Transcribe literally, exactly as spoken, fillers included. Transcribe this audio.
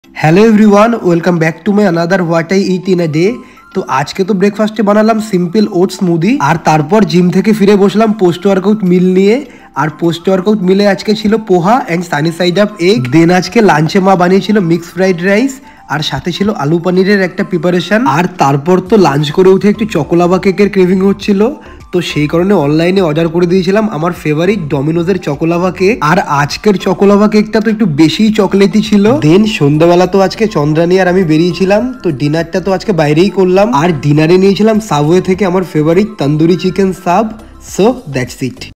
Hello everyone, welcome back to my another what I eat in a day. তো আজকে তো ব্রেকফাস্টে বানালাম সিম্পল ওটস স্মুদি, আর তারপর জিম থেকে ফিরে বসলাম পোস্ট ওয়ার্কআউট মিল নিয়ে। আর পোস্ট ওয়ার্কআউট মিলে আজকে ছিল poha and sunny side up egg. Then আজকে লাঞ্চে মা বানিয়েছিল মিক্স ফ্রাইড রাইস, আর সাথে ছিল আলু পনিরের একটা প্রিপারেশন। আর তারপর তো লাঞ্চ করে উঠে একটু চকোলাভা কেকের ক্রেভিং হচ্ছিল, তো সেই কারণে অনলাইনে অর্ডার করে দিয়েছিলাম আমার ফেভারিট ডমিনোজের চকোলাভা কেক। আর আজকের চকোলাভা কেকটা তো একটু বেশিই চকলেটি ছিল। দেন সন্ধ্যাবেলা তো আজকে চন্দ্রানী আর আমি বেরিয়েছিলাম, তো ডিনারটা তো আজকে বাইরেই করলাম। আর ডিনারে নিয়েছিলাম সাবওয়ে থেকে আমার favourite tandoori chicken sub. So that's it.